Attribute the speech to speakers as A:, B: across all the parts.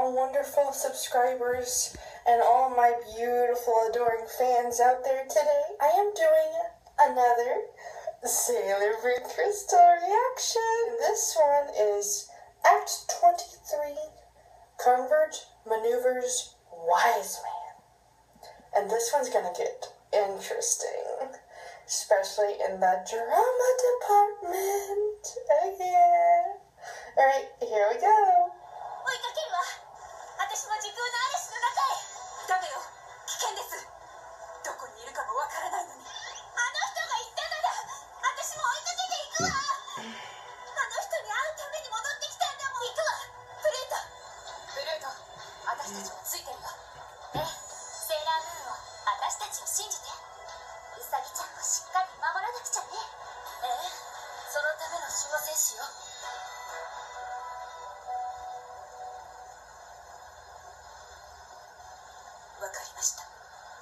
A: wonderful subscribers and all my beautiful, adoring fans out there today. I am doing another Sailor Moon Crystal reaction. This one is Act 23, Converge Maneuvers Wise Man. And this one's gonna get interesting, especially in the drama department. Yeah. Alright, here we go.
B: 追いかけるわ。私も時空の嵐の中へ。ダメよ。危険です。どこにいるかもわからないのに。あの人が言ったのだ。私も追いかけていくわ。あの人に会うために戻ってきたんだもん。行くわ。プルート。プルート。私たちはついてるよ。ね。セーラームーンを私たちを信じて。ウサギちゃんをしっかり守らなくちゃね。そのための守護戦士よ。わかりました。こ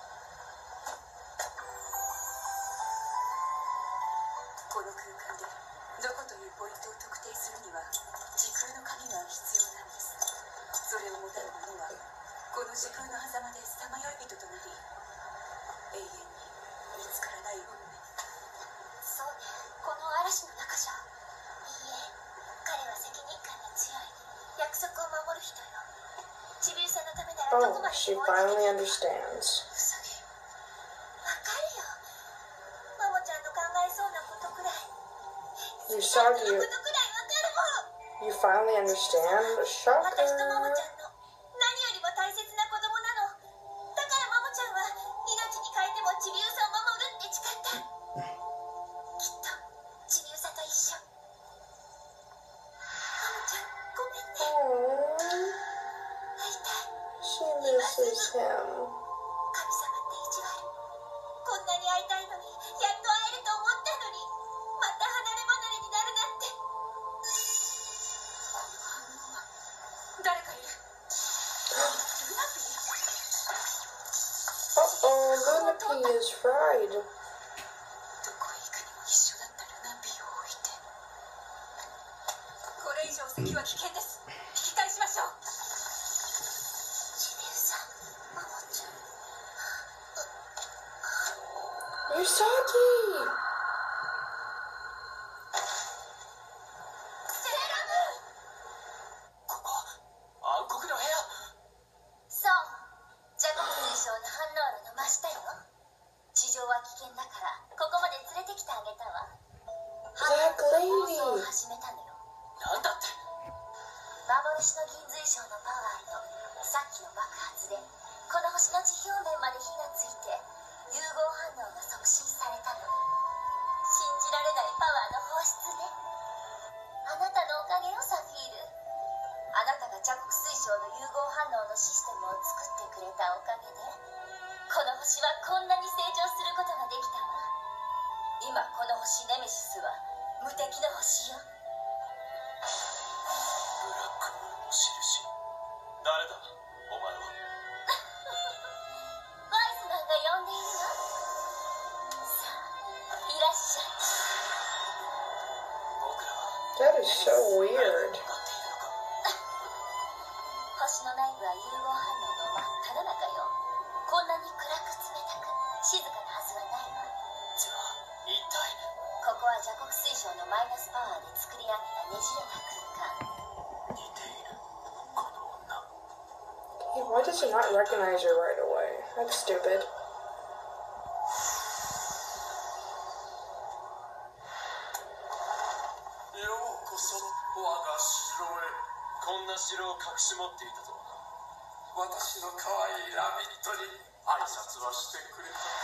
B: の空間でどこというポイントを特定するには時空の鍵が必要なんです。それを持たぬ者はこの時空の狭間でさまよい人となり永遠に見つからない運命。そうね、この嵐の中じゃ。いいえ、彼は責任感が強い。約束を守る人よ。ちびうさのためならどこまでも
A: she finally understands.
B: うさぎ、わかるよ。マモちゃんの考えそうなことくらい。
A: Usagi,
B: そんなことくらいわかるもん。
A: you finally understand?
B: 私とマモ
A: Shocker.
B: ちゃんの何よりも大切な子供なの。だからマモちゃんは命に変えてもちびうさを守るって誓った。きっとちびうさと一緒。マモちゃん、ごめんね。
A: Aww,
B: 会いたい。
A: she misses him.
B: 神様って意地悪。こんなに会いたいのに、やっと会えると思ったのに、また離れ離れになるなんて。この反応は誰かいる。ルナピー。
A: Uh-oh, Lunapie is fried.
B: どこへ行くにも一緒だったルナピーを置いて。これ以上先は危険です。引き返しましょう。ちびうさ、マモちゃん。
A: Usagi!
B: セーラームーン。ここ、暗黒の部屋。そう、ジャコブ水晶の反応炉の真下よ。地上は危険だからここまで連れてきてあげたわ。
A: Black
B: 放
A: Lady.
B: 送を始めたのよ。なんだって。幻の銀水晶のパワーとさっきの爆発でこの星の地表面まで火がついて融合反応が促進されたの。信じられないパワーの放出ね。あなたのおかげよ、サフィール。あなたが邪黒水晶の融合反応のシステムを作ってくれたおかげでこの星はこんなに成長することができたわ。今この星ネメシスは無敵の星よ。ブラックムーンの印。誰だお前は。ワイズマンが呼んでいるわ。さあいらっしゃい。僕らは
A: That is so weird.
B: 星の内部は融合反応の真っ只中よ。こんなに暗く冷たく静かなはずはないわ。じゃあ一体。ここは邪黒水晶のマイナスパワーで作り上げたねじれた空間。似ているこの女。
A: Hey, why does he not recognize her right away? That's stupid.
C: ようこそ我が城へ。こんな城を隠し持っていたとは。私の可愛いラビットに挨拶はしてくれたか。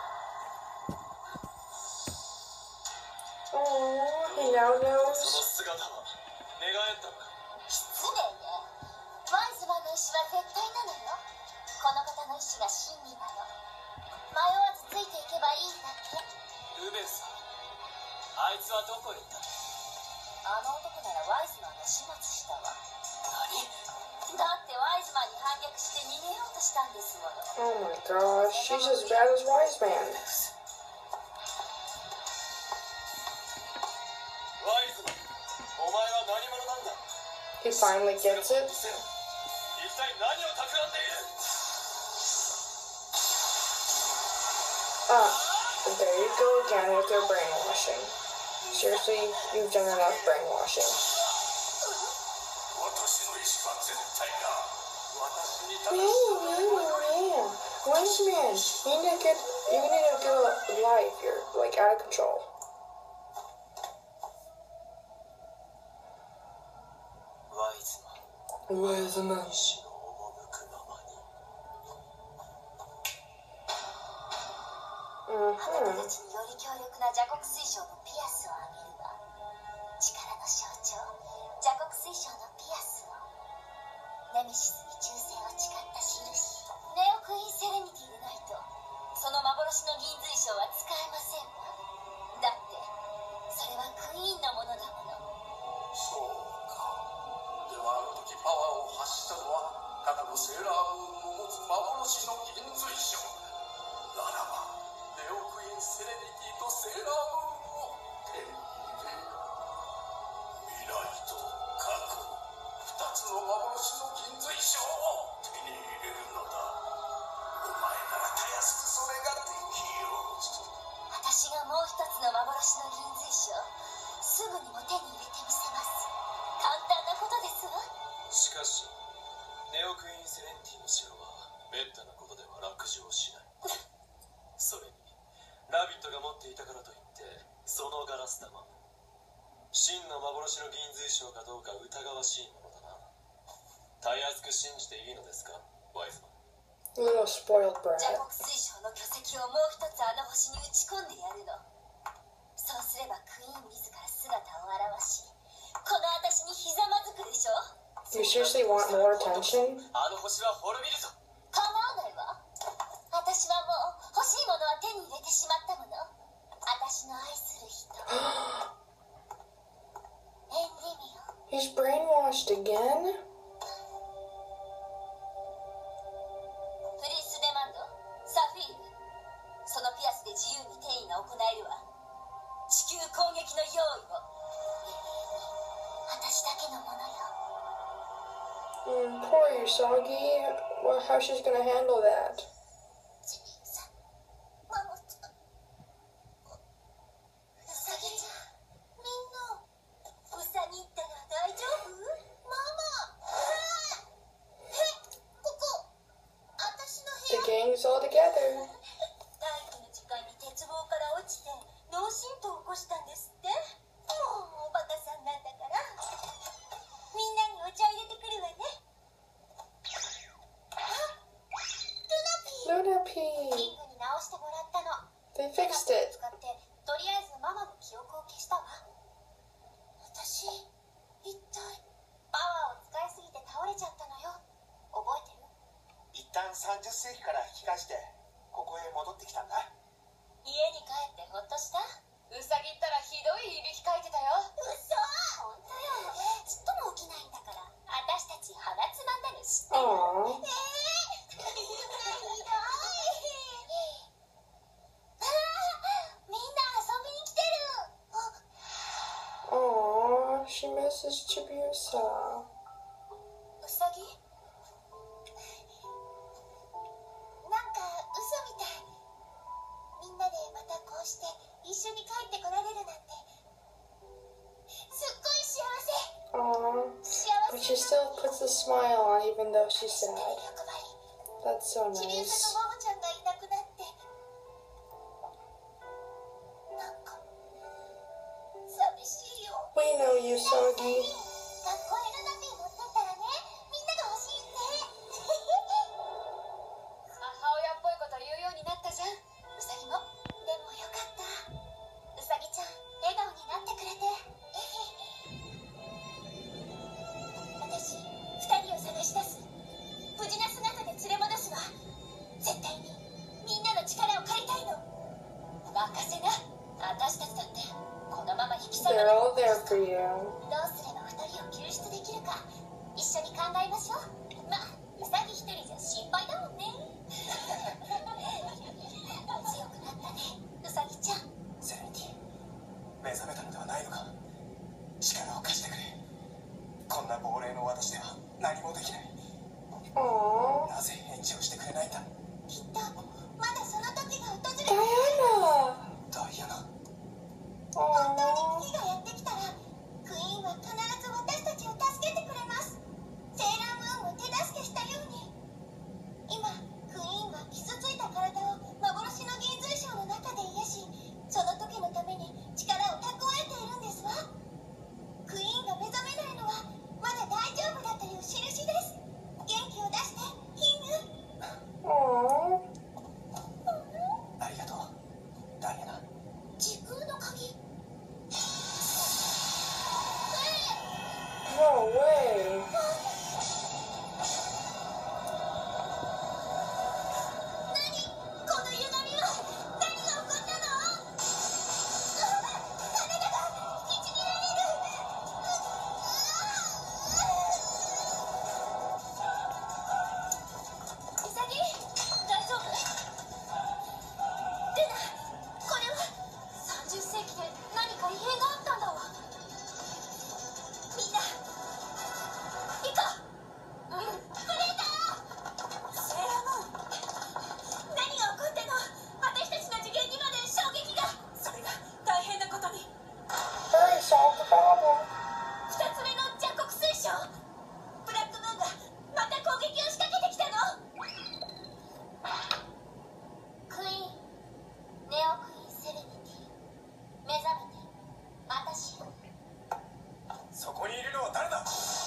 A: Oh, he now
C: その
A: knows.
C: 姿は願えたのか。
B: 失礼ね。ワイズマンの意志は絶対なのよ。この方の意志が真理なの。迷わずついていけばいいだけ。ルベンさん、あいつはどこへ行ったの。あの男ならワイズマンが始末したわ。何。だってワイズマンに反逆して逃げようとしたんですもの。
A: Oh my gosh, she's as bad as Wise Man.
C: ワイズマン、お前は何者なんだ。
A: He finally gets it.
C: い一体何を企んでいる。
A: There you go again with your brainwashing. Seriously, you've done enough brainwashing.
C: 私の意志は絶対だ。私に正
A: Man, Wise man, you need a good life. You're like out of control.
C: ワイズマン。
A: Wise man.
C: 意志の赴くままに。
B: あなたたちにより強力な邪国水晶のピアスをあげるわ。力の象徴、邪国水晶のピアスを。ネメシスに忠誠を誓った印。ネオクイーンセレニティでないとその幻の銀水晶は使えませんわ。だってそれはクイーンのものだもの。
C: そうか。ではあの時パワーを発したのはただのセーラームーンの持つ幻の銀水晶。ならばネオクイーンセレニティとセーラームーンを手に入れよう。未来と過去、2つの幻の銀水晶を手に入れるのだ。お前ならたやすくそれができよう。
B: 私がもう一つの幻の銀水晶、すぐにも手に入れてみせます。簡単なことですわ。
C: しかしネオクイーンセレンティの城はめったなことでは落城しない。それにラビットが持っていたからといってそのガラス玉、真の幻の銀水晶かどうか疑わしいものだな。たやすく信じていいのですか、ワイズマン。
A: Little spoiled brat.
B: 邪国水晶の巨石をもう一つあの星に打ち込んでやるの。そうすればクイーン自ら姿を現し、この私にひざまずくでしょ。
A: You seriously want more attention?
C: あの星は滅びるぞ。
B: 構わないわ。私はもう欲しいものは手に入れてしまったもの。私の愛する人エンリミオ。
A: He's brainwashed again?
B: プリンスデマンド、サフィール。そのピアスで自由に転移が行えるわ。地球攻撃の用意を。私だけのものよ。
A: Poor Usagi. Well, how's she's gonna handle that?
B: ジミンさん、マモちゃん、ウサギちゃん、みんな、ウサギったら大丈夫？ママ、ここ、私の
A: The
B: 部屋。
A: gang's all together.
B: 体育の時間に鉄棒から落ちて脳震盪を起こしたんですって。もうおバカさんなんだから。みんなにお茶入れてくるわね。ルナピー。
A: Luna
B: リングに直してもらったの。
A: P. They fixed it.
B: 使ってとりあえずママの記憶を消したわ。私一体パワーを使いすぎて倒れちゃったのよ。覚えてる？
D: 一旦30世紀から引き返してここへ戻ってきたんだ。
B: 家に帰ってほっとした？ウサギったらひどいいびきかいてたよ。嘘！本当よ。ちっとも起きないんだから。私たち鼻つまんだの知ってる？
A: Aww.
B: ひどい。みんな遊びに来てる。あ、
A: Aww. She misses Chibiusa.
B: ウサギ？なんか嘘みたい。みんなでまたこうして一緒に帰ってこられるなんてすっごい幸せ。
A: Aww.
B: 幸
A: But
B: せ
A: she still puts a smile on even though she's
B: してる
A: sad.
B: 欲張り。
A: That's so
B: ちびう
A: nice.
B: さとマモちゃんがいなくなってなんか寂しいよ。
A: We know you,
B: 学校
A: Soggy.
B: へルナピー持ってったらね、みんなが欲しいって母親っぽいこと言うようになったじゃん、ウサギも。でもよかった、ウサギちゃん笑顔になってくれて。私2人を探し出す。無事な姿で連れ戻すわ。絶対にみんなの力を借りたいの。任せな。私たちだってこのまま引き下が
A: They're
B: る。
A: all there for you.
B: どうすれば2人を救出できるか一緒に考えましょう。まあウサギ1人じゃ心配だもんね。強くなったね、ウサギちゃん。
D: セレニティ、目覚めたのではないのか。力を貸してくれ。こんな亡霊の私では何もできない。
A: Aww.
D: なぜ返事をしてくれないんだ。
B: きっとまだその時が訪れる。
A: Diana.
D: ダイアナ。
B: 本当
A: Aww.
B: に危機がやってきたらクイーンは必ず私たちを助けてくれます。セーラームーンを手助けしたように。今クイーンは傷ついた体を幻の銀髄礁の中で癒し、その時のために力を蓄えているんですわ。クイーンが目覚めないのはまだ大丈夫だという印です。元気を出してキング。
A: Aww.
D: ありがとうダイアナ。
B: 時空の鍵。
A: No way.
B: この歪みは何が起こったの？体が引きちぎられる。ウサギ、大丈夫？ルナ、これは30世紀で何か異変があったんだわ。みんな行こう。うん、クレーター、セーラームーン、何が起こったの？私たちの次元にまで衝撃が。それが大変なことに。
A: Hurry, solve the problem.
B: 2つ目の邪黒水晶、ブラックムーンがまた攻撃を仕掛けてきたの。クイーン、ネオクイーンセレニティ、目覚めて。私よ。
D: そこにいるのは誰だ。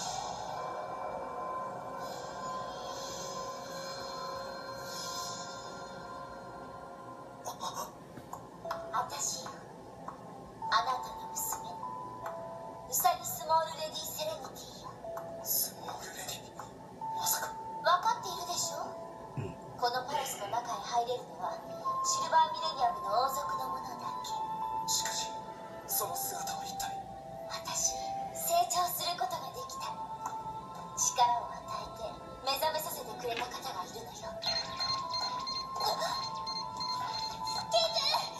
B: 私よ、あなたの娘、ウサギスモールレディセレニティよ。
D: スモールレディ。まさか。
B: 分かっているでしょ。このパレスの中へ入れるのはシルバーミレニアムの王族の者だけ。
D: しかしその姿は一体。
B: 私、成長することができた。力を与えて目覚めさせてくれた方がいるのよ。キング！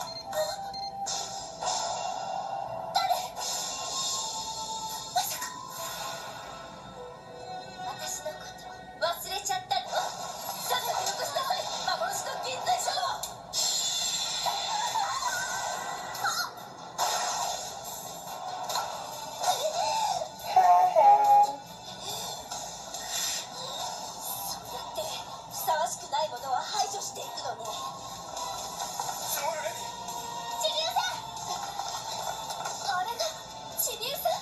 B: 誰？まさか私のこと忘れちゃったの？さてはよこしなさい、幻の銀髄礁を。
A: Ha ha.
B: そうやってふさわしくないものは排除していくのね。
D: スモールレディ。
B: チビウさん！あれがチビウさん？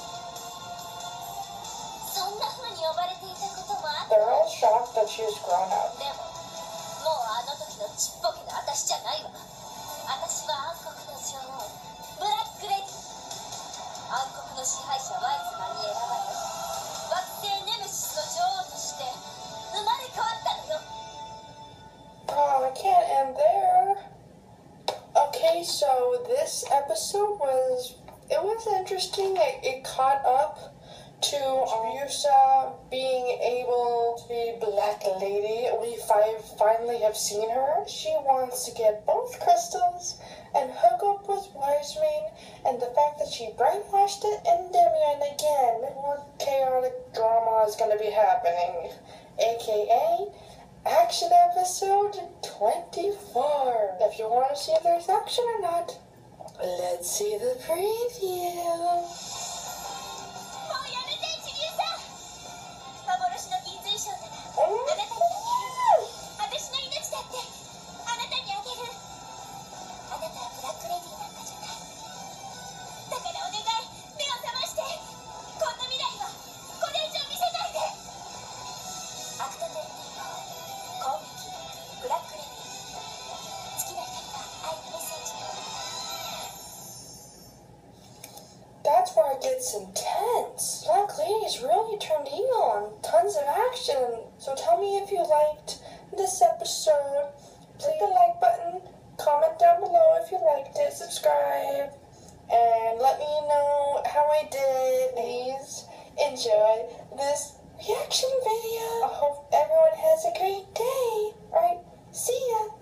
B: そんな風に呼ばれていたこともあった。
A: They're all shocked that she's grown up.
B: でももうあの時のちっぽけな私じゃないわ。私は暗黒の女王、ブラックレディ。暗黒の支配者ワイズマンに選ばれ、惑星ネメシスの女王として生まれ変わったのよ。
A: Oh, I can't end there. Okay, so this episode it was interesting. It caught up to Ryusa being able to be Black Lady. We finally have seen her. She wants to get both crystals and hook up with Wiseman, and the fact that she brainwashed it and Demian again. What chaotic drama is going to be happening? AKA Action Episode 24. If you want to see if there's action or not, let's see the preview.
B: もうやめて、チビウさん。幻の銀髄礁ならあなたにあげる。私の命だってあなたにあげる。あなたはブラックレディなんかじゃない。だからお願い、目を覚まして。こんな未来はこれ以上見せないで。アクト10攻撃、ブラックレディ。好きな人には愛のメッセージ。
A: That's where it gets intense. Black Lady's really turned evil and tons of action. So tell me if you liked this episode. Click the like button, comment down below if you liked it, subscribe, and let me know how I did. Please enjoy this reaction video. I hope everyone has a great day. Alright, see ya.